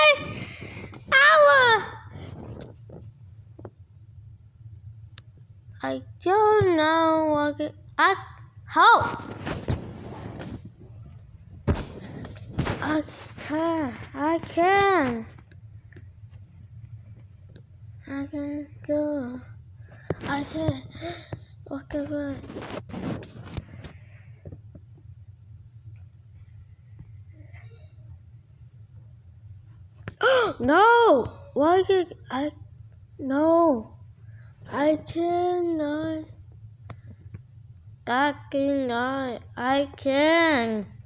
Ow! I don't know what help! I can go. I can walk away. No! Why did I? No! I cannot. I can.